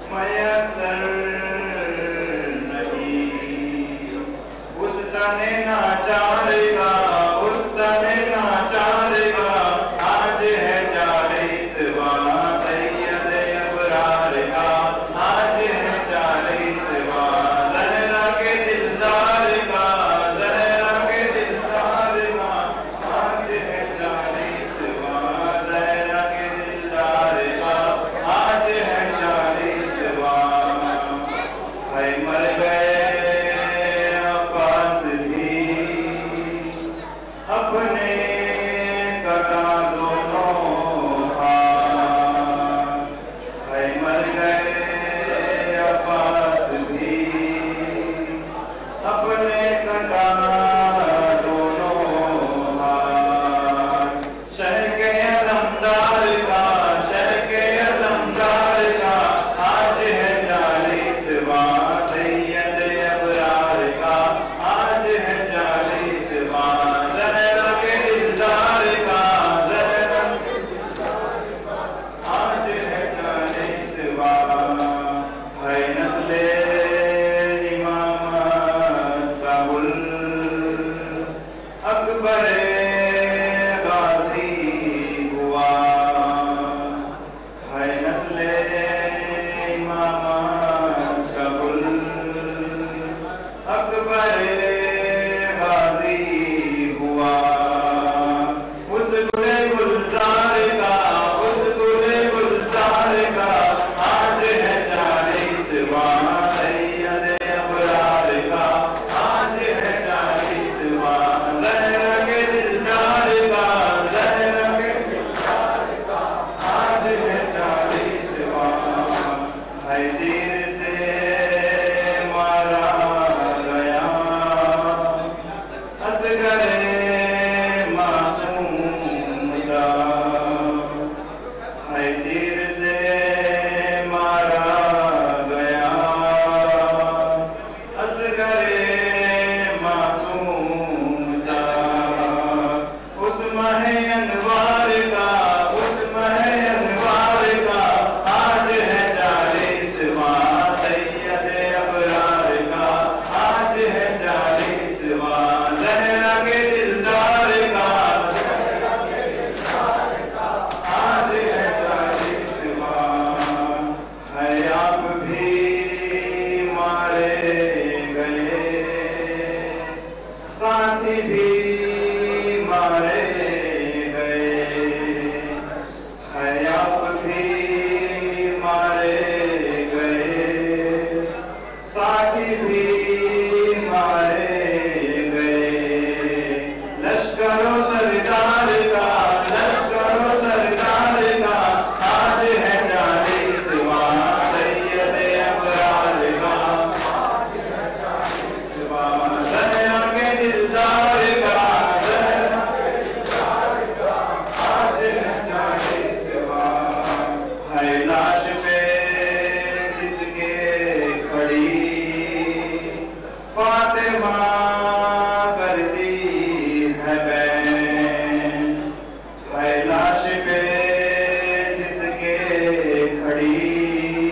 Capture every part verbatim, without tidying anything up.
मयसर नहीं। उस तने नाचारेगा, उस तने नाचारेगा, आज है चालीसवां सैयद अबरार का, आज है चालीसवां ज़हरा के दिलदार का, ज़हरा के दिलदार का, आज है चालीसवां ज़हरा के दिलदार का, आज है चालीसवां। है मर गए अब्बास भी अपने कटा दोनों हाथ, है मर गए अब्बास भी अपने कटा दोनों हाथ। शह के अलमदार का, शह के अलमदार का, आज है चालीसवां सैयद अबरार का, आज है चालीसवां ज़हरा के दिलदार का, ज़हरा के दिलदार का, आज है चालीसवां। है नस्ले इमामत का गुल अकबर गाजी हुआ, है नस्ले इमामत का गुल अकबर गाजी हुआ। उस गुले गुलजार का, उस गुले गुलजार का, आज है चालीसवां सैयद अबरार का, आज है चालीसवां ज़हरा के दिलदार का, ज़हरा के दिलदार का, आज है चालीसवां। है तीर से मारा गया असगर मासूम था, है तीर से मारा गया असगर मासूम था। उस माह अनवार का, उस माह अनवार का, आज है चालीसवां सैयद अबरार का, आज है चालीसवां ज़हरा के दिलदार का, ज़हरा के दिलदार का, आज है चालीसवां। है आप भी मारे गए, साथी भी मारे गए, है आप भी मारे गए, साथी भी मारे गए। लश्करों सरदार का, लश्करों सरदार का, आज है चालीसवां सैयद अबरार का, आज है चालीसवां ज़हरा के दिलदार का, ज़हरा के दिलदार का, आज है चालीसवां। है लाश पे जिसके खड़ी फातिमा करती है बैन, है लाश पे जिसके खड़ी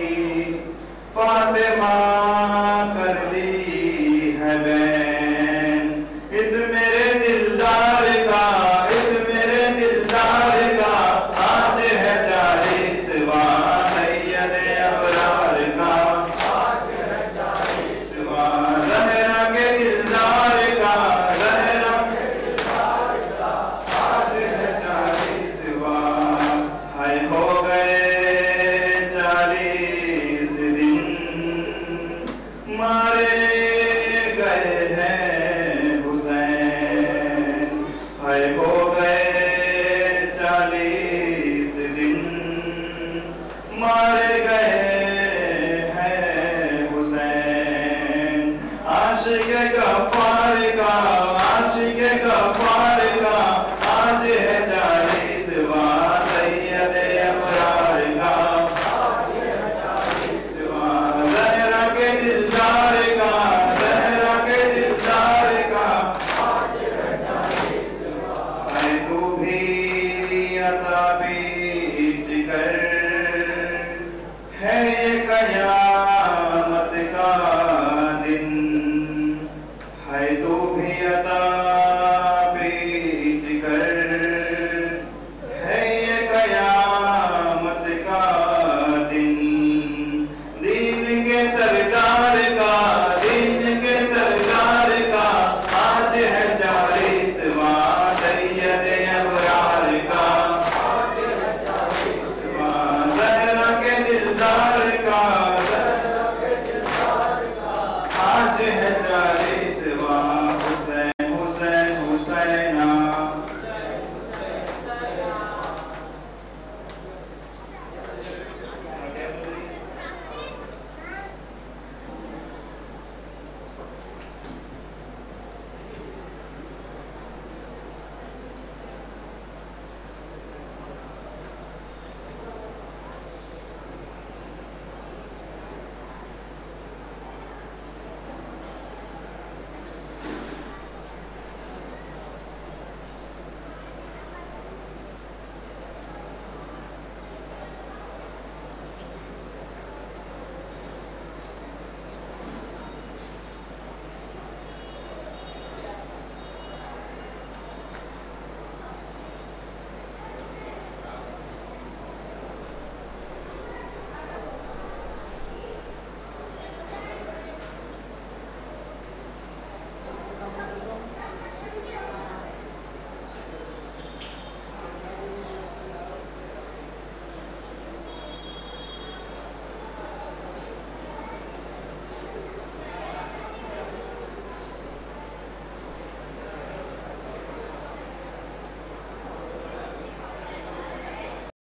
फातिमा करती है बैन। इस मेरे दिलदार का, इस मेरे दिलदार का, आज है चालीसवां सैयद अबरार का, आज है चालीसवां ज़हरा के दिलदार का, ज़हरा के दिलदार का, आज है चालीसवां। है हो गए चालीस दिन मारे गए हैं हुसैन, है हो गए चालीस दिन मारे गए हैं हुसैन। आशिक गफ्फार का, आशिक गफ्फार का, आज है चालीसवां सैयद अबरार का, आज है चालीसवां ज़हरा के दिलदार का, ज़हरा के दिलदार का, आज है चालीसवां। है तू भी अता बीत कर गया